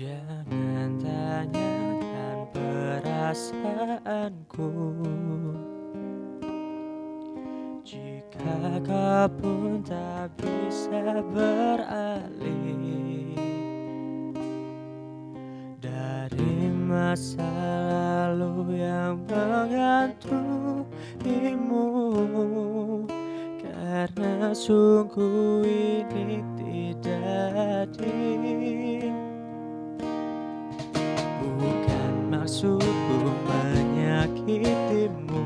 Jangan tanyakan perasaanku, jika kau pun tak bisa beralih dari masa lalu yang menghantuimu. Karena sungguh ini tidak adil. Bukan maksudku menyakitimu,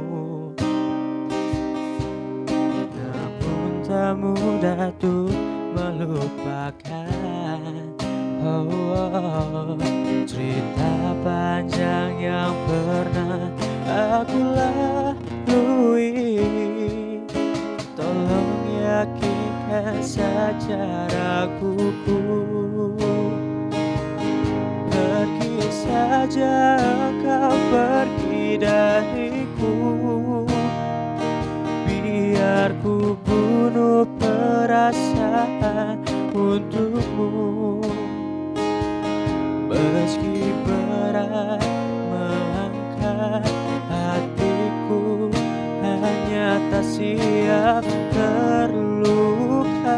namun tak mudah tuh melupakan. Cerita panjang yang pernah aku lalui, tolong yakinkan saja raguku. Pergi saja kau pergi dariku, biar ku bunuh perasaan untukmu. Meski berat mengangkat hatiku, hanya tak siap terluka.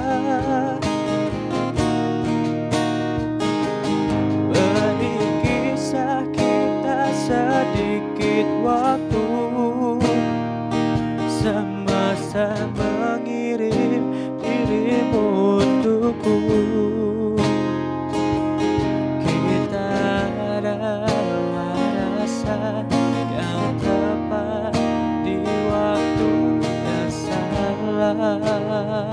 Beri kisah kita sedikit waktu, semesta mengirim dirimu untukku. Kita adalah rasa yang tepat di waktu yang salah.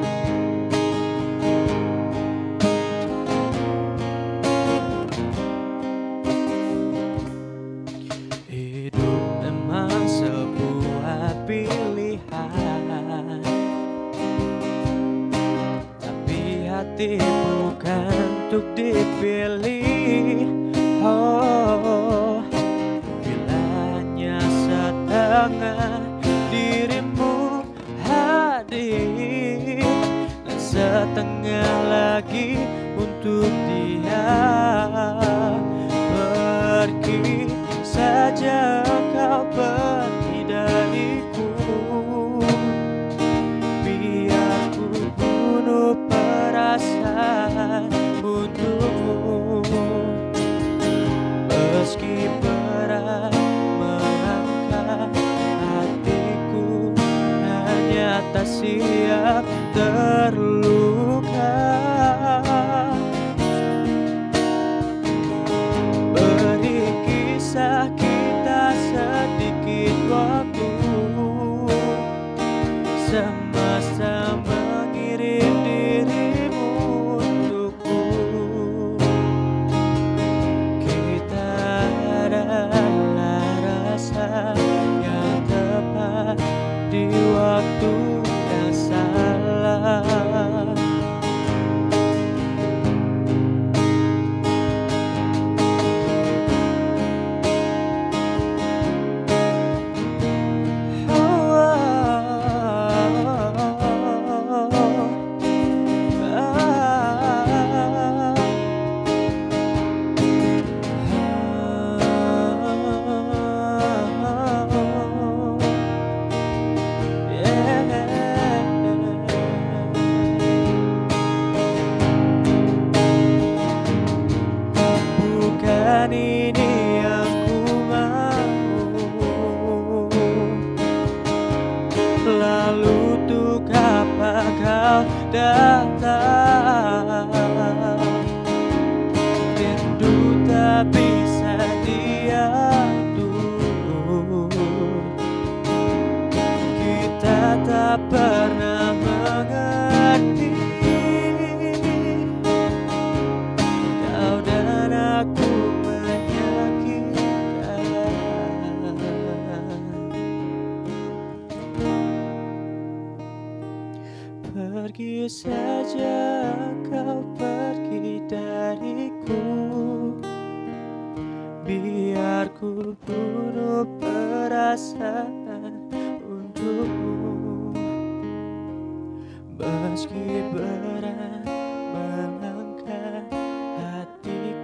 Hidup memang sebuah pilihan, tapi hati bukan untuk dipilih. Bila hanya setengah dirimu hadir dan setengah lagi untuk dia, pergi saja kau pergi dariku, biar ku bunuh perasaan untukmu. Meski berat melangkah hatiku, hanya tak siap terluka. Beri kisah kita sedikit waktu, semesta mengirim dirimu untukku. Kita adalah rasa yang tepat di waktu yang salah. Bukan ini yang ku mau, lalu untuk apa kau datang? Rindu tak bisa diatur, kita tak pernah mengerti. Kau dan aku menyakitkan. Pergi saja kau pergi dariku, biar ku bunuh perasaan untukmu. Meski berat melangkah hatiku,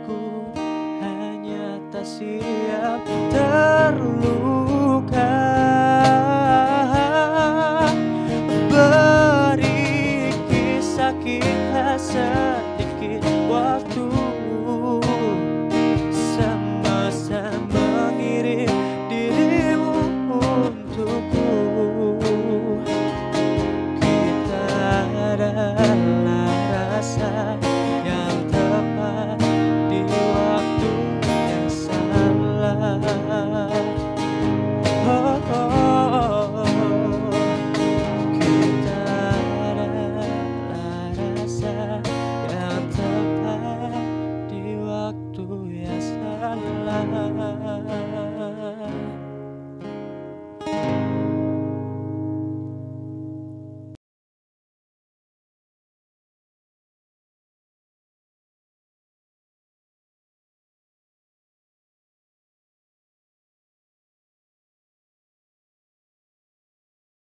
sayang.